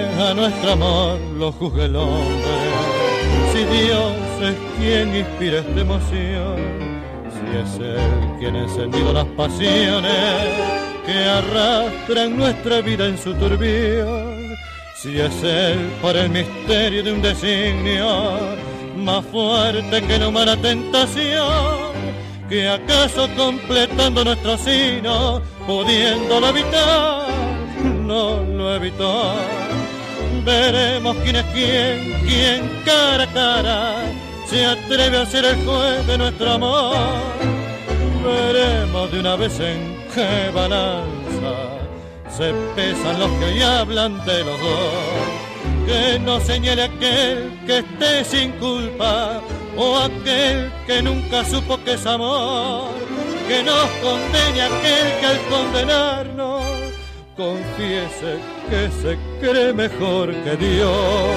a nuestro amor lo juzgue el hombre. Si Dios es quien inspira esta emoción, si es Él quien ha encendido las pasiones que arrastran nuestra vida en su turbión, si es Él por el misterio de un designio más fuerte que la humana tentación, que acaso completando nuestro sino, pudiéndolo evitar, no lo evitó. Veremos quién es quién cara a cara se atreve a ser el juez de nuestro amor. Veremos de una vez en qué balanza se pesan los que hoy hablan de los dos. Que nos señale aquel que esté sin culpa o aquel que nunca supo que es amor. Que nos condene aquel que al condenarnos confiese que se cree mejor que Dios.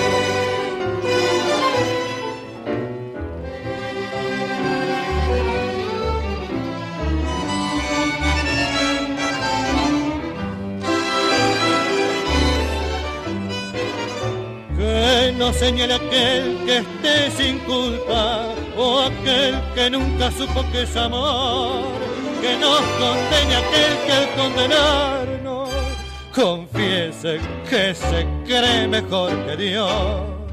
Que nos señale aquel que esté sin culpa o aquel que nunca supo que es amor. Que nos condene aquel que al condenarnos confiese que se cree mejor que Dios.